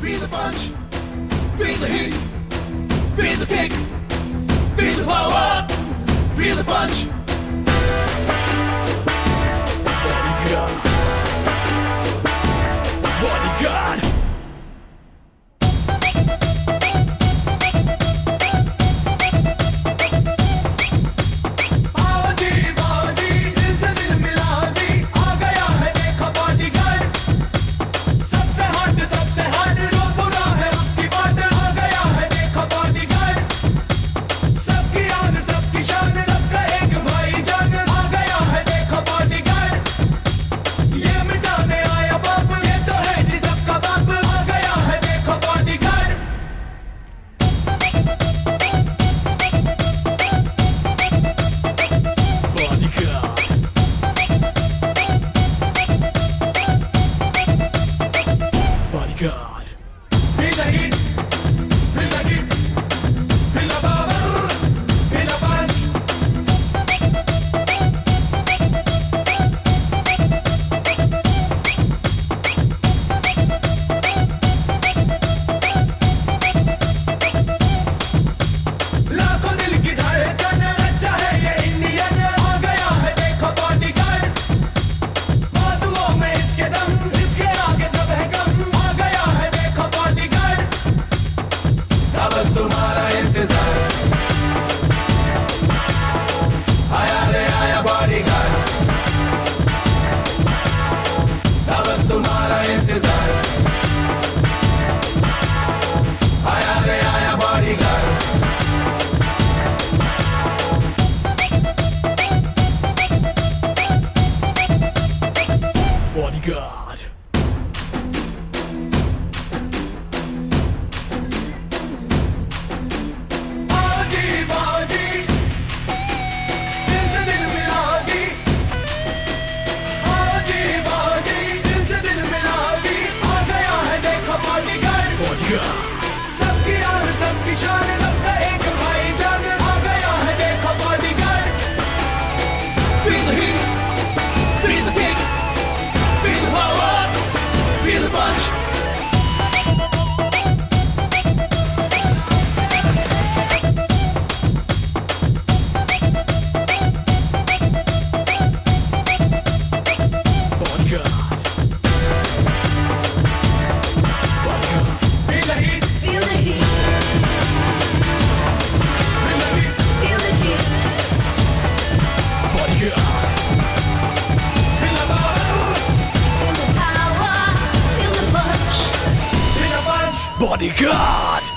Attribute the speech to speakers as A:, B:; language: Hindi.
A: Feel the punch, feel the heat, feel the kick, feel the power, feel the punch. Bodyguard, Bodyguard. God. Feel the heat, feel the kick, feel the power, feel the punch. लाखों दिल की धड़कन, सच्चा है ये इंडियन, आ गया है देखो बॉडीगार्ड। बाजुओं में इसके दम, इसके आगे सब है कम। बस तुम्हारा इंतजार, आया रे आया बॉडीगार्ड। बस तुम्हारा इंतजार, आया रे आया बॉडीगार्ड। Bodyguard. सबकी आन सबकी शान, सबका एक भाईजान, आ गया है देखो bodyguard. Feel the heat, feel the kick, feel the power, feel the punch. Bodyguard!